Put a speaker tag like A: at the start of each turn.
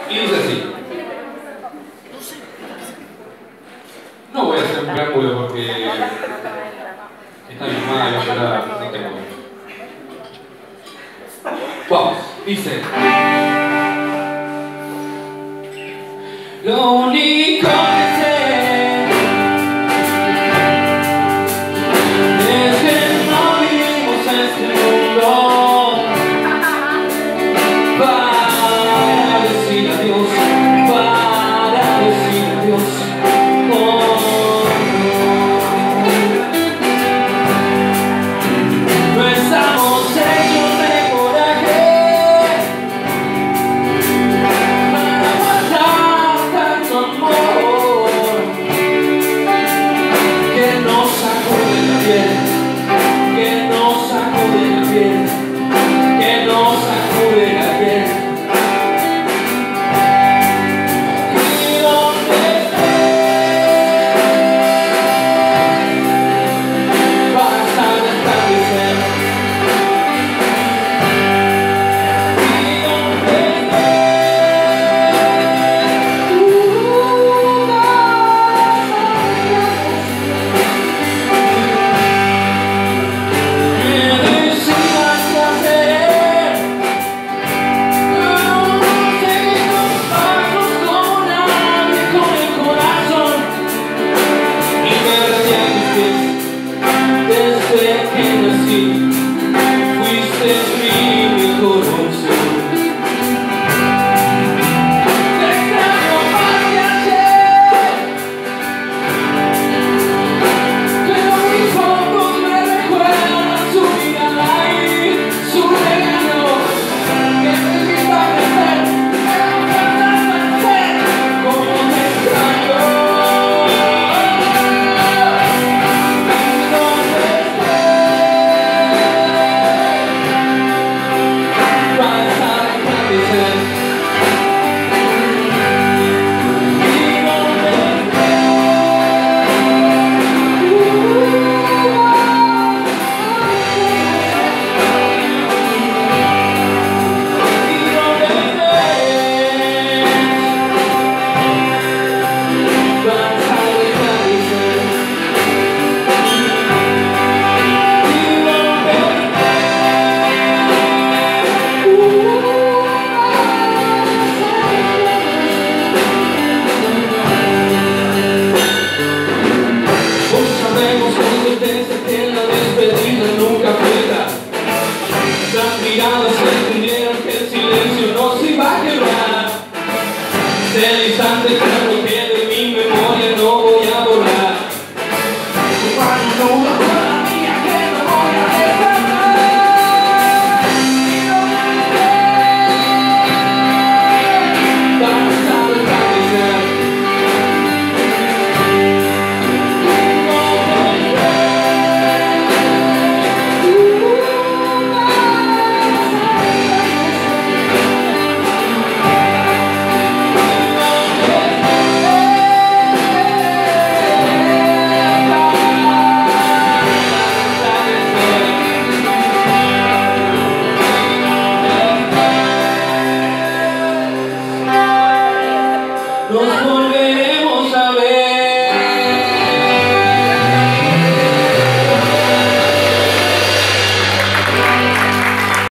A: Y dice así. No voy a hacer un preámbulo porque está mi madre, pero no tengo. Vamos, dice. Lo único que sé es que no vivimos este mundo para decir adiós, para decir adiós. No estamos hechos de coraje para aguantar tanto amor que nos sacude la piel, que nos sacude la piel, que nos sacude la piel. Se unieron que el silencio no se iba a quebrar. El instante que